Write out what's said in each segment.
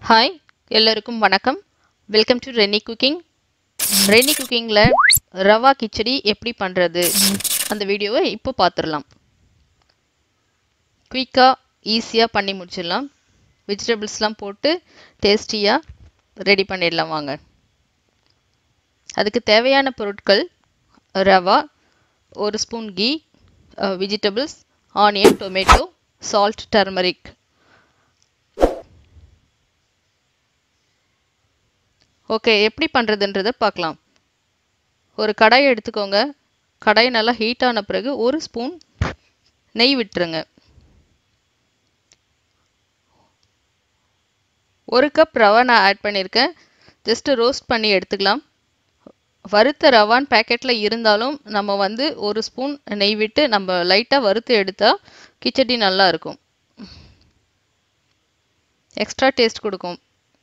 Hi எல்லாருக்கும் வணக்கம். Welcome to Reni cooking. Reni குக்கிங்கில் ரவா கிச்சடி எப்படி பண்ணுறது அந்த வீடியோவை இப்போ பார்த்துடலாம். குயிக்காக ஈஸியாக பண்ணி முடிச்சிடலாம். வெஜிடபிள்ஸ்லாம் போட்டு டேஸ்டியாக ரெடி பண்ணிடலாம் வாங்க. அதுக்கு தேவையான பொருட்கள் ரவா, ஒரு spoon ghee, vegetables, onion, tomato, salt, turmeric. Okay, எப்படி பண்ணுறதுன்றதை பார்க்கலாம். ஒரு கடாயை எடுத்துக்கோங்க. கடாய் நல்லா ஹீட் ஆன பிறகு ஒரு ஸ்பூன் நெய் விட்டுருங்க. ஒரு கப் ரவா நான் ஆட் பண்ணியிருக்கேன். ஜஸ்ட்டு ரோஸ்ட் பண்ணி எடுத்துக்கலாம். வறுத்த ரவான் பேக்கெட்டில் இருந்தாலும் நம்ம ஒரு ஸ்பூன் நெய் விட்டு நம்ம லைட்டாக வறுத்து எடுத்தால் கிச்சடி நல்லா இருக்கும். எக்ஸ்ட்ரா டேஸ்ட் கொடுக்கும்.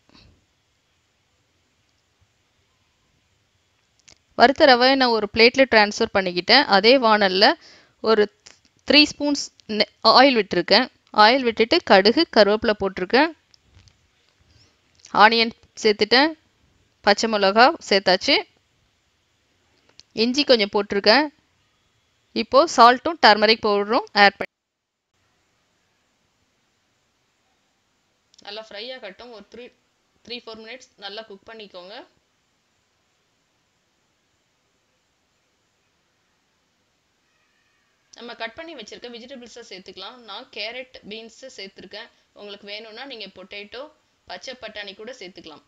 வறுத்த ரவையை நான் ஒரு பிளேட்டில் ட்ரான்ஸ்ஃபர் பண்ணிக்கிட்டேன். அதே வானலில் ஒரு 3 ஸ்பூன்ஸ் ஆயில் விட்டுருக்கேன். ஆயில் விட்டுட்டு கடுகு, கருவேப்பிலை போட்டிருக்கேன். ஆனியன் சேர்த்துட்டேன். பச்சை மிளகா சேர்த்தாச்சு. இஞ்சி கொஞ்சம் போட்டிருக்கேன். இப்போது சால்ட்டும் டர்மரிக் பவுடரும் ஆட் பண்ணி நல்லா ஃப்ரை ஆகட்டும். ஒரு 3-4 மினிட்ஸ் நல்லா குக் பண்ணிக்கோங்க. நம்ம கட் பண்ணி வச்சிருக்க வெஜிடபிள்ஸை சேர்த்துக்கலாம். நான் கேரட், பீன்ஸு சேர்த்துருக்கேன். உங்களுக்கு வேணும்னா நீங்கள் பொட்டேட்டோ, பச்சை பட்டாணி கூட சேர்த்துக்கலாம்.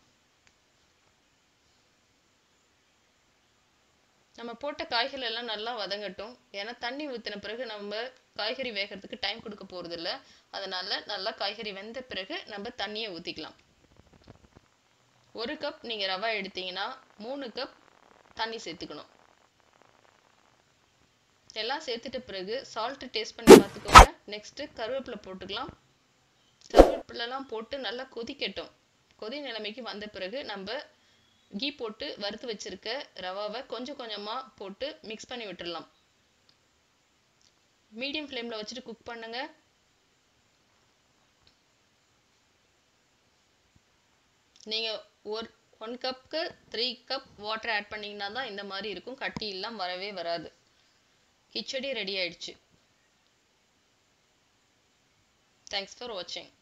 நம்ம போட்ட காய்கள் எல்லாம் நல்லா வதங்கட்டும். ஏன்னா தண்ணி ஊற்றின பிறகு நம்ம காய்கறி வேகிறதுக்கு டைம் கொடுக்க போகிறதில்ல. அதனால் நல்லா காய்கறி வெந்த பிறகு நம்ம தண்ணியை ஊற்றிக்கலாம். 1 கப் நீங்கள் ரவா எடுத்தீங்கன்னா 3 கப் தண்ணி சேர்த்துக்கணும். எல்லாம் சேர்த்துட்ட பிறகு சால்ட்டு டேஸ்ட் பண்ணி பார்த்துக்கோங்க. நெக்ஸ்ட்டு கருவேப்பிலை போட்டுக்கலாம். கருவேப்பிலெலாம் போட்டு நல்லா கொதிக்கட்டும். கொதி நிலைமைக்கு வந்த பிறகு நம்ம கீ போட்டு வறுத்து வச்சிருக்க ரவாவை கொஞ்சம் கொஞ்சமாக போட்டு மிக்ஸ் பண்ணி விட்டுடலாம். மீடியம் ஃப்ளேமில் வச்சுட்டு குக் பண்ணுங்க. நீங்கள் 1 கப்புக்கு 3 கப் வாட்டர் ஆட் பண்ணிங்கன்னா தான் இந்த மாதிரி இருக்கும். கட்டி எல்லாம் வரவே வராது. கிச்சடி ரெடி ஆயிடுச்சு. தேங்க்ஸ் ஃபார் வாட்சிங்.